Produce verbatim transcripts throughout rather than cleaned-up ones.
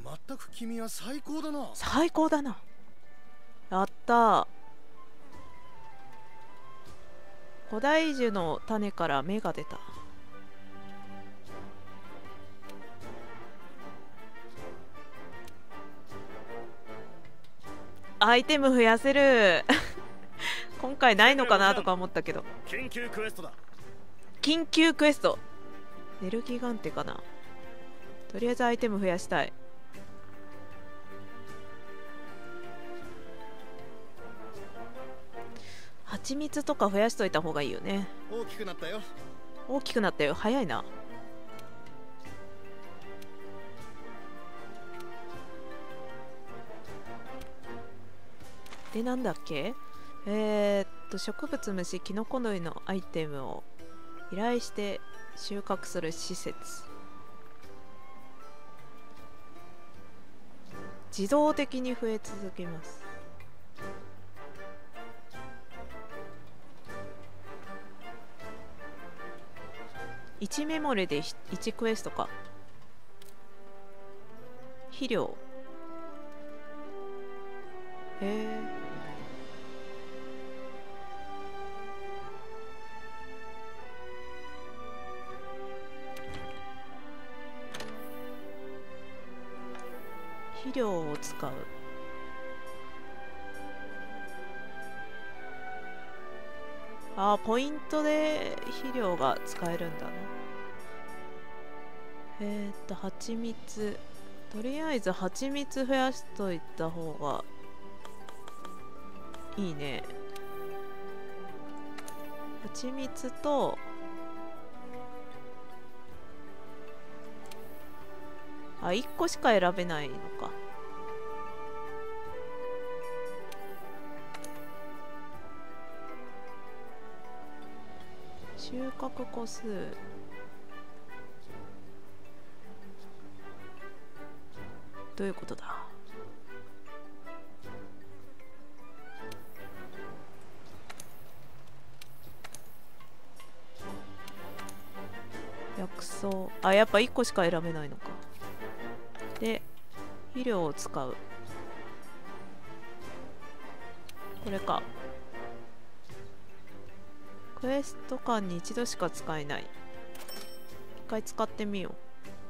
全く君は最高だな。 最高だな。やったー。古代樹の種から芽が出た。アイテム増やせる今回ないのかなとか思ったけど。 緊急クエストだ。 緊急クエスト。ネルギガンテかな。とりあえずアイテム増やしたい。蜂蜜とか増やしといた方がいいよね。 大きくなったよ。 大きくなったよ。早いな。で、なんだっけ。えー、っと植物、虫、キノコ類のアイテムを依頼して収穫する施設。自動的に増え続けます。いちメモリでいちクエストか。肥料。へえ。肥料を使う。あー、ポイントで肥料が使えるんだな。えー、っと蜂蜜、とりあえず蜂蜜増やしといた方がいいね。蜂蜜とあ、いっこしか選べないのか。収穫個数。どういうことだ。薬草。あ、やっぱいっこしか選べないのか。で、肥料を使う。これか。クエスト間に一度しか使えない。一回使ってみよう。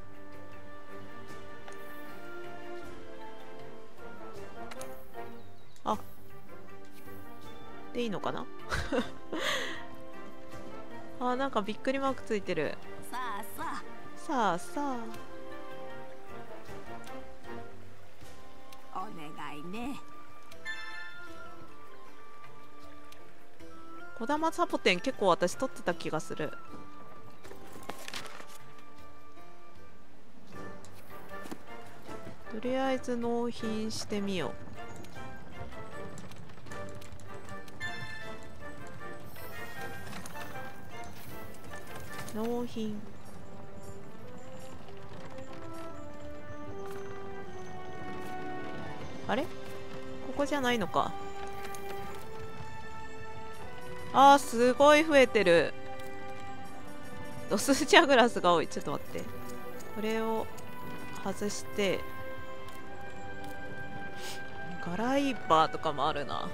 あ、でいいのかなあ、なんかびっくりマークついてる。 さあさあさあさお願いね。 あ。小玉サボテン結構私取ってた気がする。とりあえず納品してみよう。納品。あれ？ここじゃないのか。あー、すごい増えてる。ドスジャグラスが多い。ちょっと待って。これを外して、ガライバーとかもあるな。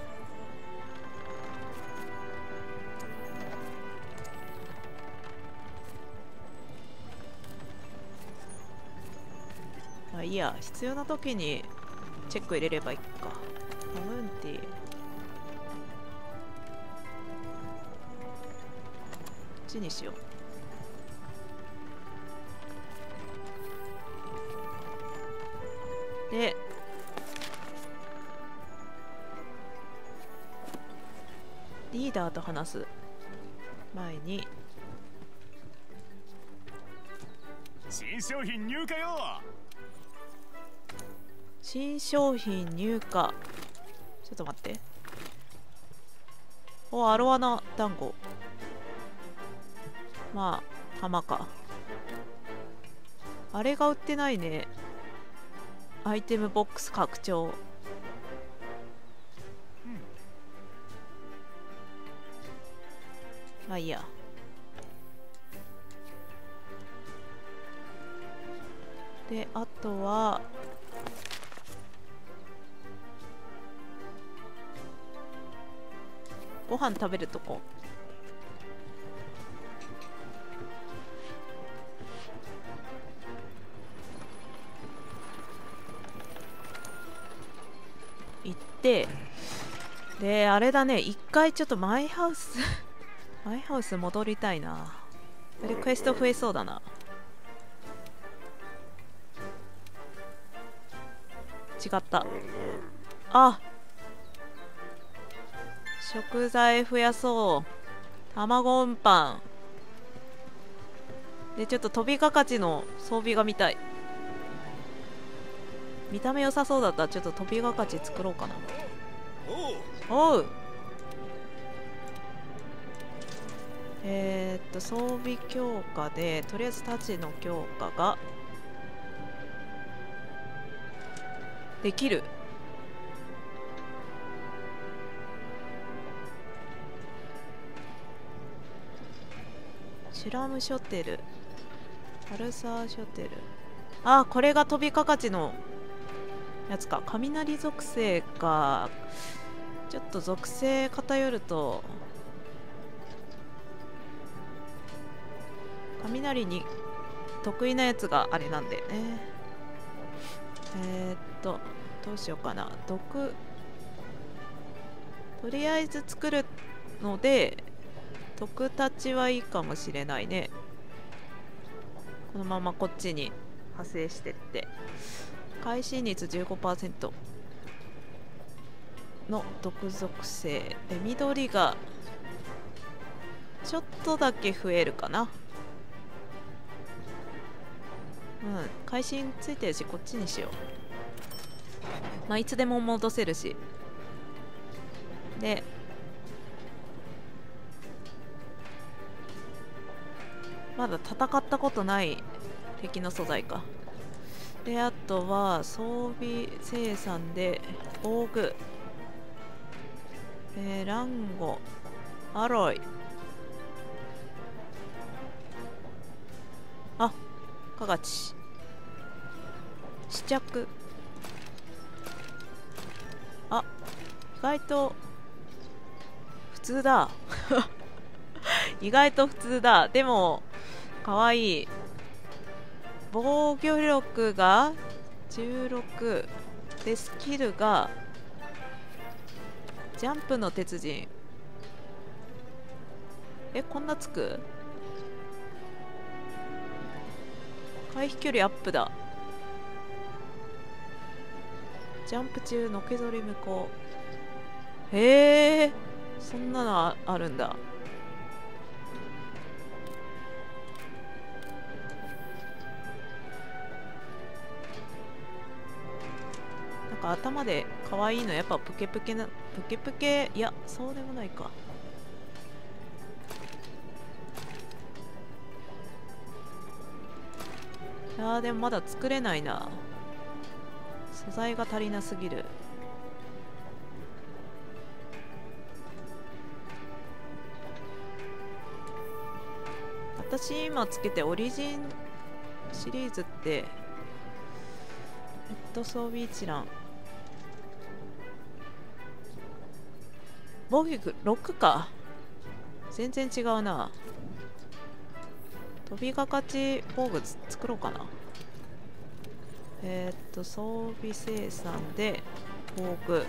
まあいいや、必要な時にチェック入れればいいか。マムンティー。こっちにしよう。で、リーダーと話す前に、 新商品入荷よ。 新商品入荷。ちょっと待って。お、アロワナ団子。まあ浜か。あれが売ってないね。アイテムボックス拡張。まあいいや。で、あとはご飯食べるとこ。行ってであれだね、一回ちょっとマイハウスマイハウス戻りたいな。これクエスト増えそうだな。違った。あ、食材増やそう。卵運搬で、ちょっと飛びかかちの装備が見たい。見た目良さそうだったらちょっと飛びかかち作ろうかな。おう。えー、っと装備強化でとりあえず太刀の強化ができる。シュラムショテル、パルサーショテル。あ、これが飛びかかちのやつか。雷属性か。ちょっと属性偏ると雷に得意なやつがあれなんだよね。えー、っとどうしようかな。毒とりあえず作るので毒たちはいいかもしれないね。このままこっちに派生してって会心率 じゅうごパーセント の毒属性で緑がちょっとだけ増えるかな。うん、会心ついてるしこっちにしよう。まあいつでも戻せるし。でまだ戦ったことない敵の素材か。であとは装備生産で防具、えー、ランゴ、アロイ、あ、カガチ、試着。あ、意外と普通だ意外と普通だ。でもかわいい。防御力がじゅうろくでスキルがジャンプの鉄人。え、こんなつく？回避距離アップだ。ジャンプ中のけぞり無効。へえ、そんなの あ, あるんだ。なんか頭で可愛いのやっぱプケプケな、プケプケ、いやそうでもないか。いやーでもまだ作れないな。素材が足りなすぎる。私今つけてオリジンシリーズってヘッド装備一覧防御力ろくか。全然違うな。飛びがかち防具作ろうかな。えー、っと装備生産で防具、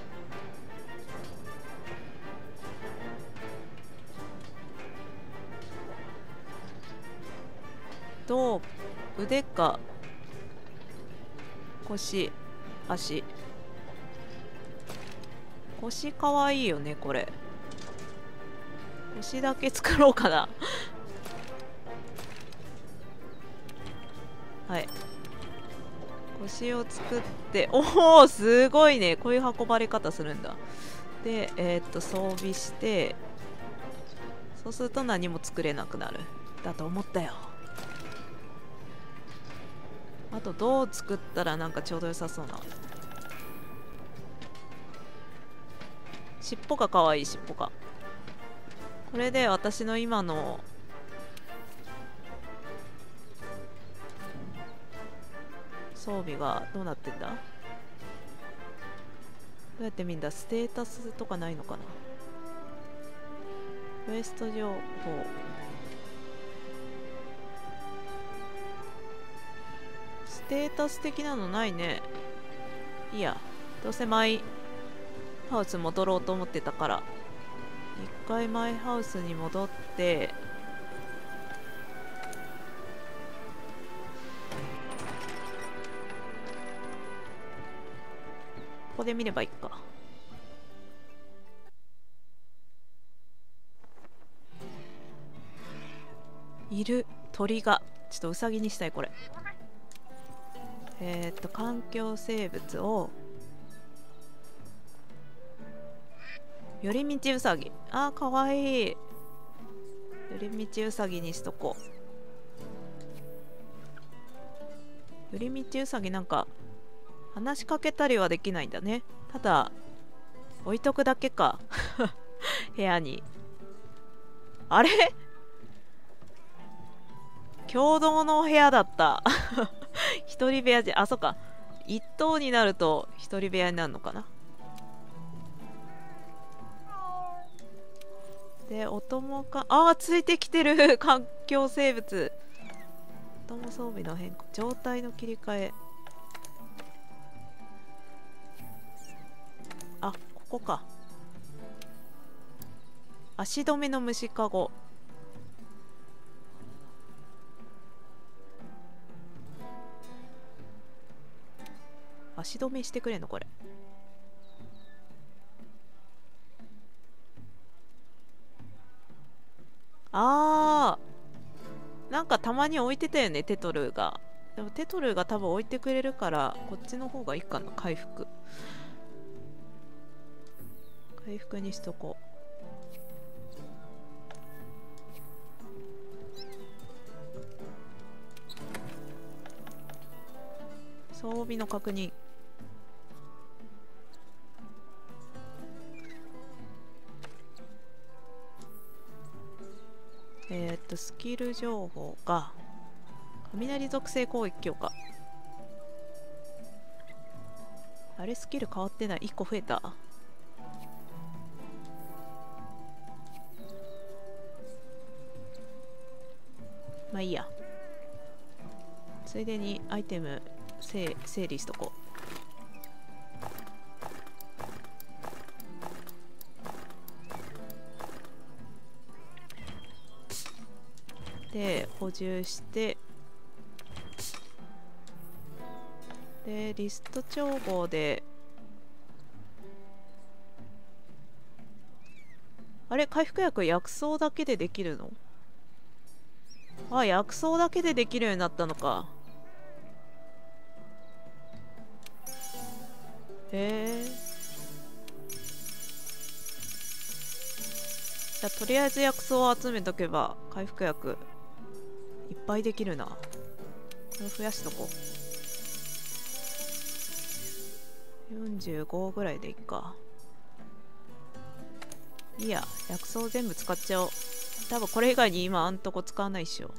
と腕か腰、足。腰かわいいよねこれ。腰だけ作ろうかなはい、腰を作って、おおすごいね。こういう運ばれ方するんだ。でえー、っと装備して、そうすると何も作れなくなるだと思ったよ。あとどう作ったらなんかちょうど良さそうな。尻尾がかわいい。尻尾がこれで私の今の装備がどうなってんだ。どうやって見んだ。ステータスとかないのかな。 クエスト情報。ステータス的なのないね。いいや、どうせマイハウス戻ろうと思ってたから一回マイハウスに戻って、ここで見ればいいか。いる鳥が、ちょっとウサギにしたいこれ。えー、っと環境生物を寄り道ウサギ、あーかわいい。寄り道ウサギにしとこう。寄り道ウサギなんか話しかけたりはできないんだね。ただ置いとくだけか部屋に。あれ共同の部屋だった一人部屋じゃ、あ、そっか、一棟になると一人部屋になるのかな。で、お供か、あー、ついてきてる環境生物。お供装備の変更、状態の切り替え。あ、ここか。足止めの虫かご。足止めしてくれんのこれ。あー、なんかたまに置いてたよね、テトルーが。でもテトルーが多分置いてくれるからこっちの方がいいかな。回復回復にしとこう。装備の確認。えー、っとスキル情報が雷属性攻撃強化。あれスキル変わってない。いっこ増えた。まあいいや。ついでにアイテム整整理しとこう。で補充して、でリスト帳簿で、あれ回復薬薬草だけでできるの？あ、薬草だけでできるようになったのか。へえ。じゃあとりあえず薬草を集めとけば回復薬いっぱいできるな。これを増やしとこう。よんじゅうごぐらいでいいか。いいや、薬草全部使っちゃおう。多分これ以外に今あんとこ使わないっしょ。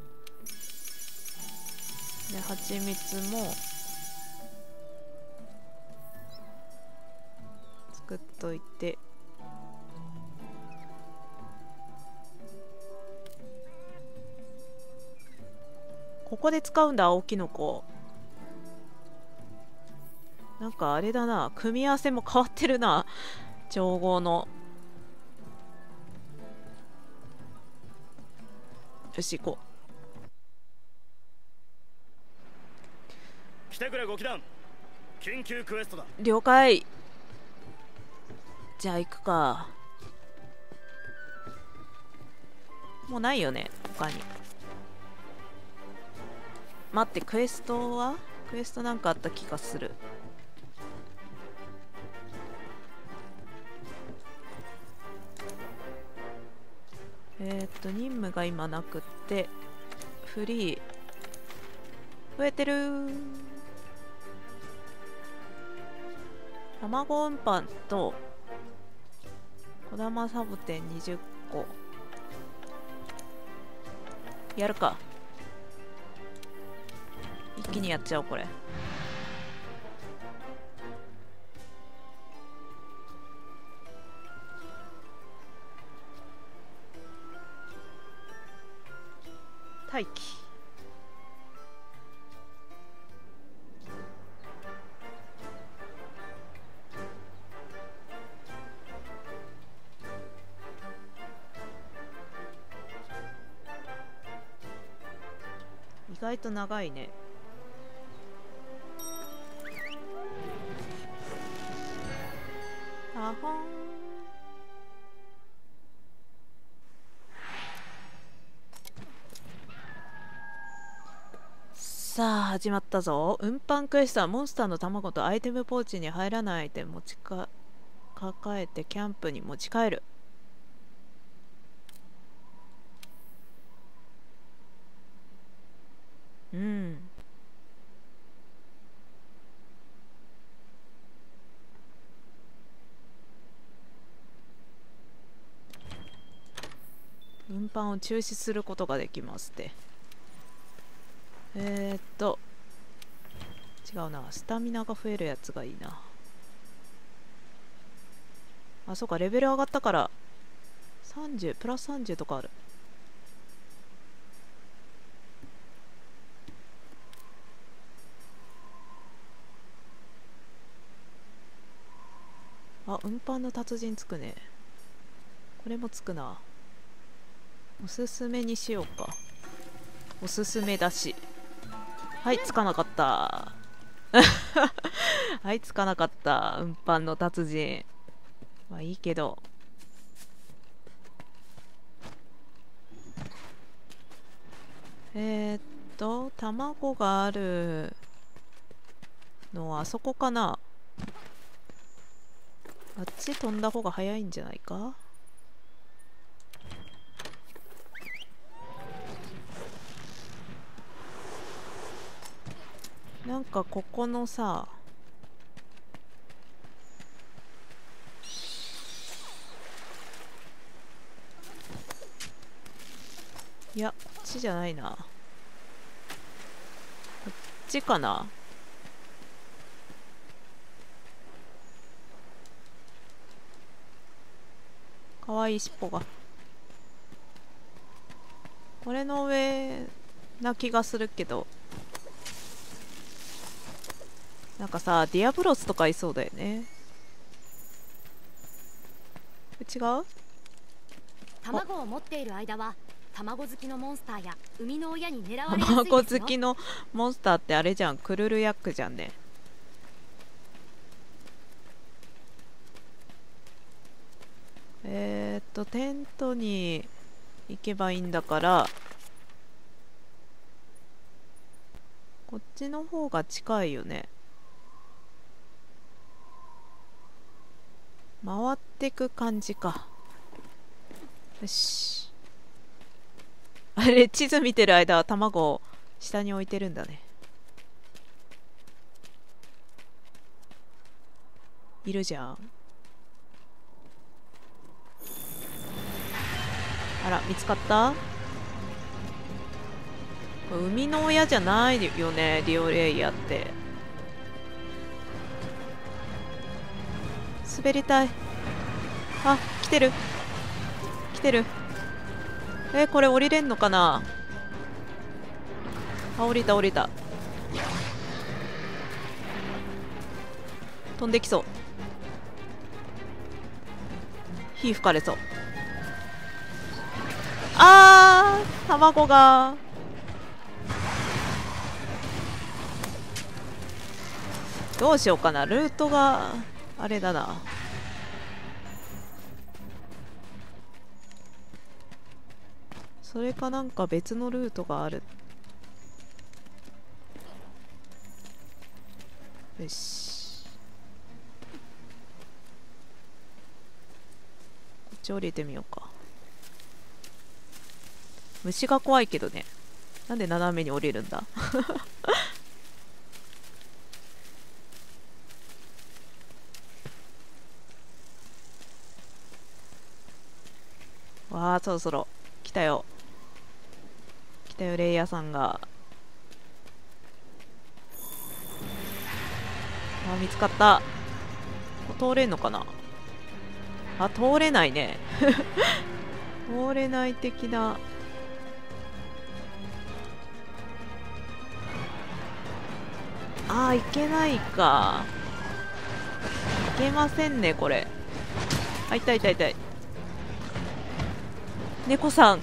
で蜂蜜も作っといて、ここで使うんだ。青キノコ。なんかあれだな、組み合わせも変わってるな、調合の。よし行こ来てくれご騎団、緊急クエストだ。 う。了解。じゃあ行くか。もうないよね他に。待って、クエストはクエストなんかあった気がする。えー、っと任務が今なくってフリー増えてるー。卵運搬と小玉サボテンにじゅっこやるか。一気にやっちゃおうこれ。 待機。意外と長いね。あほん。さあ始まったぞ。運搬クエストはモンスターの卵とアイテムポーチに入らないアイテム持ちか抱えてキャンプに持ち帰る。うん。運搬を中止することができますって。えー、っと違うな、スタミナが増えるやつがいいな。あ、そうか、レベル上がったからさんじゅうプラスさんじゅうとかある。あ、運搬の達人つくね。これもつくな。おすすめにしようか。おすすめだし。はい、つかなかったはいつかなかった。運搬の達人。まあいいけど。えー、っと卵があるのはあそこかな。あっち飛んだ方が早いんじゃないか。なんかここのさ、いやこっちじゃないな。こっちかな。かわいい尻尾が。これの上な気がするけど、なんかさ、ディアブロスとかいそうだよね。違う？ 卵を持っている間は卵好きのモンスターや生みの親に狙われやすいですよ。 卵好きのモンスターってあれじゃん、クルルヤックじゃんね。えー、っとテントに行けばいいんだから、こっちの方が近いよね。回ってく感じか。よし。あれ、地図見てる間は卵を下に置いてるんだね。いるじゃん。あら、見つかった？生みの親じゃないよね、リオレイヤって。滑りたい。あ、来てる来てる。え、これ降りれんのかな。あ、降りた降りた。飛んできそう。火吹かれそう。あー、卵が。どうしようかな、ルートがあれだな。それかなんか別のルートがある。よし、こっち降りてみようか。虫が怖いけどね。なんで斜めに降りるんだわあ、そろそろ来たよ来たよ、レイヤーさんが。あ、見つかった。通れんのかな。あ、通れないね通れない的な。 あーいけないか。いけませんねこれ。あ、痛い痛い痛い。猫さん、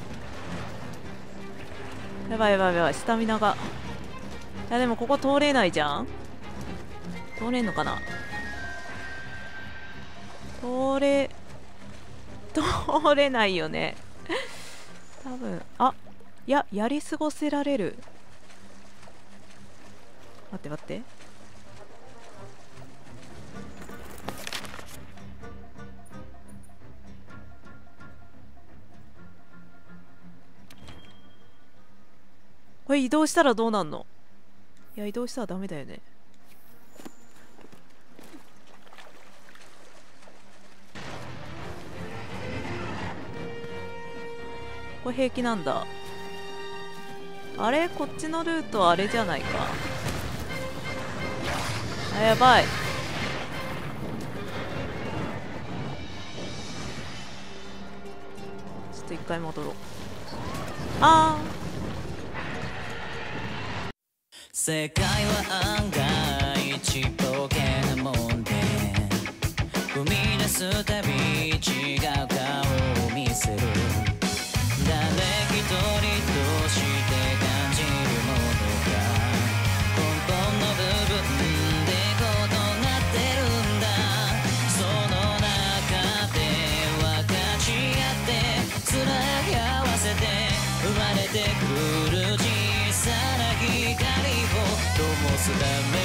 やばいやばいやばい、スタミナが。いやでもここ通れないじゃん。通れんのかな。通れ通れないよね多分。あ、いや、やり過ごせられる。待って待って、これ移動したらどうなんの。いや移動したらダメだよね。これ平気なんだ。あれ、こっちのルートはあれじゃないか。あ、やばい。ちょっと一回戻ろう。あー、 世界は案外ちっぽけなもんで、踏み出すたび違う顔を見せる。誰一人として感じるものが根本の部分で異なってるんだ。その中で分かち合ってつなぎ合わせて生まれてくる小さな光を灯すため